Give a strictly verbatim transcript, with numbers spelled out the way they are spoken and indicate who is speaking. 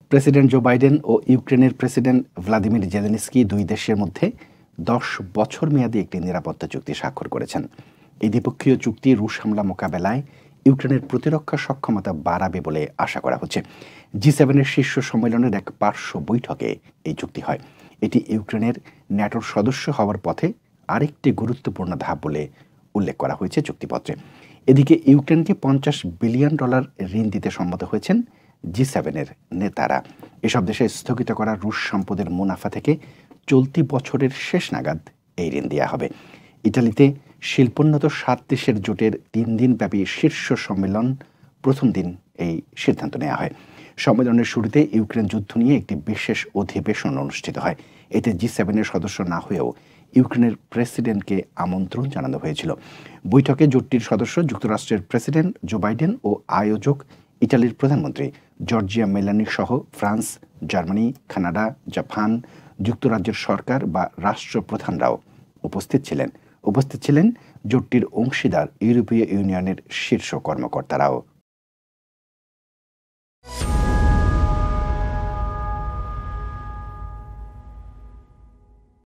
Speaker 1: President Joe Biden ও ইউক্রেনের president Vladimir Zelensky দুই দেশের মধ্যে দশ বছর মেয়াদী একটি নিরাপত্তা চুক্তি স্বাক্ষর করেছেন। এই দ্বিপক্ষীয় চুক্তি রুশ হামলা মোকাবেলায় ইউক্রেনের প্রতিরক্ষা সক্ষমতা বাড়াবে বলে আশা করা হচ্ছে। জি সেভেনের শীর্ষ সম্মেলনের এক পার্শ্ব বৈঠকে এই চুক্তি হয়। এটি ইউক্রেনের ন্যাটোর সদস্য হওয়ার পথে আরেকটি গুরুত্বপূর্ণ ধাপ বলে উল্লেখ করা হয়েছে চুক্তিপত্রে। এদিকে ইউক্রেনকে পঞ্চাশ বিলিয়ন ডলার ঋণ দিতে সম্মত হয়েছেন জি সেভেনের নেতারা। এসব দেশে স্থগিত করা রুশ সম্পদের মুনাফা থেকে চলতি বছরের শেষ নাগাদ এই ঋণ দেওয়া হবে। ইটালিতে শিল্পোন্নত সাত দেশের জোটের তিন দিনব্যাপী শীর্ষ সম্মেলন প্রথম দিন এই সিদ্ধান্ত নেওয়া হয়। সম্মেলনের শুরুতে ইউক্রেন যুদ্ধ নিয়ে একটি বিশেষ অধিবেশন অনুষ্ঠিত হয়। এতে জি সেভেনের সদস্য না হয়েও ইউক্রেনের প্রেসিডেন্টকে আমন্ত্রণ জানানো হয়েছিল। বৈঠকে জোটটির সদস্য যুক্তরাষ্ট্রের প্রেসিডেন্ট জো বাইডেন ও আয়োজক ইটালির প্রধানমন্ত্রী জর্জিয়া মেলানি সহ ফ্রান্স, জার্মানি, কানাডা, জাপান, যুক্তরাজ্যের সরকার বা রাষ্ট্রপ্রধানরাও উপস্থিত ছিলেন। উপস্থিত ছিলেন জোটটির অংশীদার ইউরোপীয় ইউনিয়নের শীর্ষ কর্মকর্তারাও।